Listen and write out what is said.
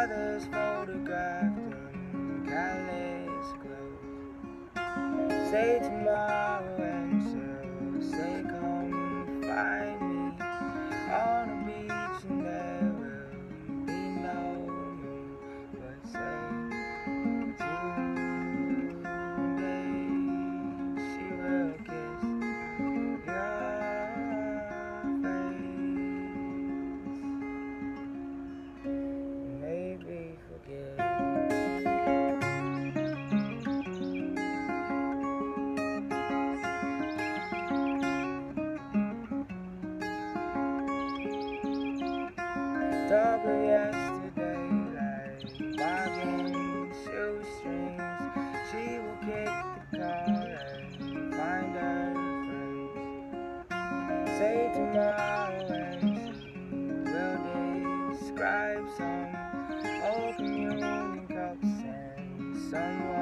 Others photographed in callous clothes. Say tomorrow and she'll say come find me on a beach, and there will be no moon, but say today she will kiss your face and maybe forget. Talk of yesterday like bargain shoestrings. She will kick the car and find her friends. Say tomorrow and she will describe some old communion cups and someone